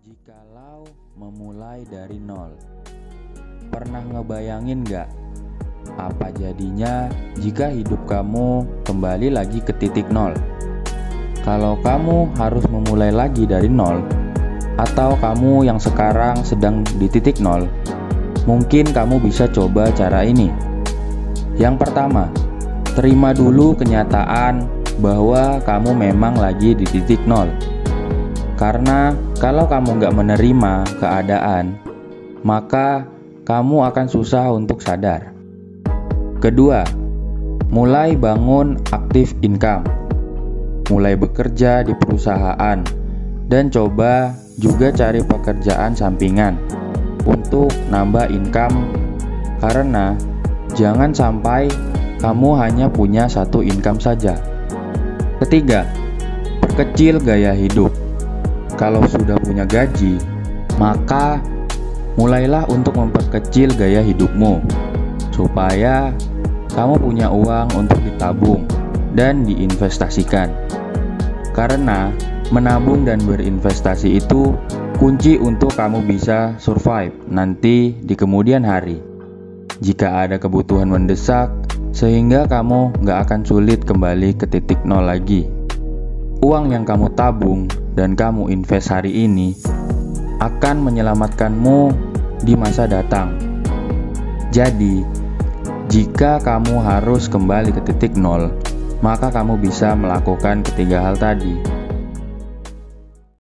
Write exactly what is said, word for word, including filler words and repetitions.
Jikalau memulai dari nol, pernah ngebayangin gak apa jadinya jika hidup kamu kembali lagi ke titik nol? Kalau kamu harus memulai lagi dari nol, atau kamu yang sekarang sedang di titik nol, mungkin kamu bisa coba cara ini. Yang pertama, terima dulu kenyataan bahwa kamu memang lagi di titik nol. Karena kalau kamu nggak menerima keadaan, maka kamu akan susah untuk sadar. Kedua, mulai bangun aktif income. Mulai bekerja di perusahaan dan coba juga cari pekerjaan sampingan untuk nambah income. Karena jangan sampai kamu hanya punya satu income saja. Ketiga, perkecil gaya hidup. Kalau sudah punya gaji, maka mulailah untuk memperkecil gaya hidupmu supaya kamu punya uang untuk ditabung dan diinvestasikan. Karena menabung dan berinvestasi itu kunci untuk kamu bisa survive nanti di kemudian hari. Jika ada kebutuhan mendesak, sehingga kamu gak akan sulit kembali ke titik nol lagi. Uang yang kamu tabung dan kamu invest hari ini akan menyelamatkanmu di masa datang. Jadi, jika kamu harus kembali ke titik nol, maka kamu bisa melakukan ketiga hal tadi.